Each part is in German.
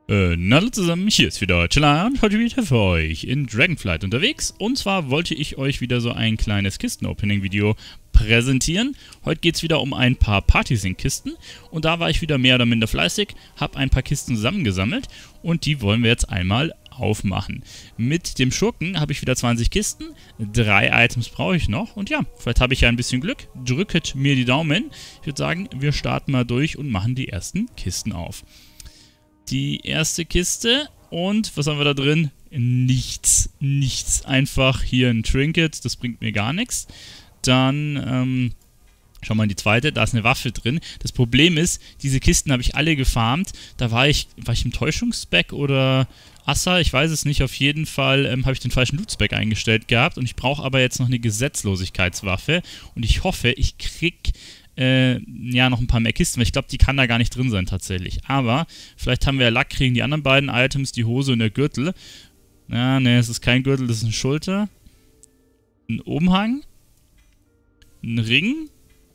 Hallo zusammen, hier ist wieder Chilla und heute wieder für euch in Dragonflight unterwegs. Und zwar wollte ich euch wieder so ein kleines Kisten-Opening-Video präsentieren. Heute geht es wieder um ein paar Partysync-Kisten und da war ich wieder mehr oder minder fleißig, habe ein paar Kisten zusammengesammelt und die wollen wir jetzt einmal aufmachen. Mit dem Schurken habe ich wieder 20 Kisten, 3 Items brauche ich noch und ja, vielleicht habe ich ja ein bisschen Glück. Drückt mir die Daumen. Ich würde sagen, wir starten mal durch und machen die ersten Kisten auf. Die erste Kiste und was haben wir da drin? Nichts. Einfach hier ein Trinket, das bringt mir gar nichts. Dann, schau mal in die zweite, da ist eine Waffe drin. Das Problem ist, diese Kisten habe ich alle gefarmt. Da war ich im Täuschungsspec oder Assa, ich weiß es nicht. Auf jeden Fall habe ich den falschen Loot-Spec eingestellt gehabt und ich brauche aber jetzt noch eine Gesetzlosigkeitswaffe und ich hoffe, ich krieg ja, noch ein paar mehr Kisten, weil ich glaube, die kann da gar nicht drin sein tatsächlich. Aber vielleicht haben wir ja Lack, kriegen die anderen beiden Items, die Hose und der Gürtel. Ja, ne, es ist kein Gürtel, das ist eine Schulter. Ein Umhang. Ein Ring.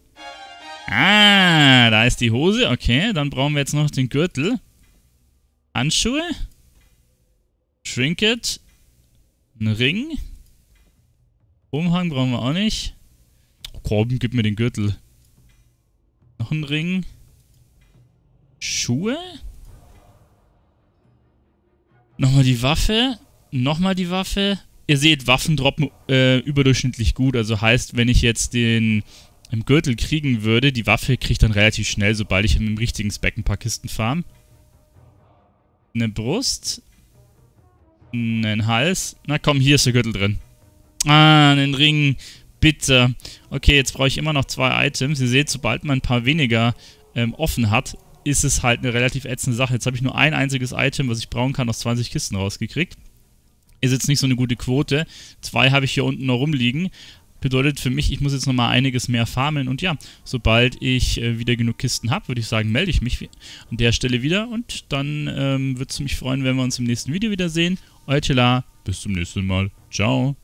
Ah, da ist die Hose. Okay, dann brauchen wir jetzt noch den Gürtel. Handschuhe. Trinket. Ein Ring. Umhang brauchen wir auch nicht. Oh, komm, gib mir den Gürtel. Noch ein Ring. Schuhe. Nochmal die Waffe. Nochmal die Waffe. Ihr seht, Waffen droppen überdurchschnittlich gut. Also heißt, wenn ich jetzt den im Gürtel kriegen würde, die Waffe kriege ich dann relativ schnell, sobald ich im richtigen Spec ein paar Kisten farm. Eine Brust. Einen Hals. Na komm, hier ist der Gürtel drin. Ah, einen Ring. Bitte. Okay, jetzt brauche ich immer noch 2 Items. Ihr seht, sobald man ein paar weniger offen hat, ist es halt eine relativ ätzende Sache. Jetzt habe ich nur ein einziges Item, was ich brauchen kann, aus 20 Kisten rausgekriegt. Ist jetzt nicht so eine gute Quote. 2 habe ich hier unten noch rumliegen. Bedeutet für mich, ich muss jetzt nochmal einiges mehr farmen. Und ja, sobald ich wieder genug Kisten habe, würde ich sagen, melde ich mich an der Stelle wieder. Und dann würde es mich freuen, wenn wir uns im nächsten Video wiedersehen. Euer Chilla, bis zum nächsten Mal. Ciao.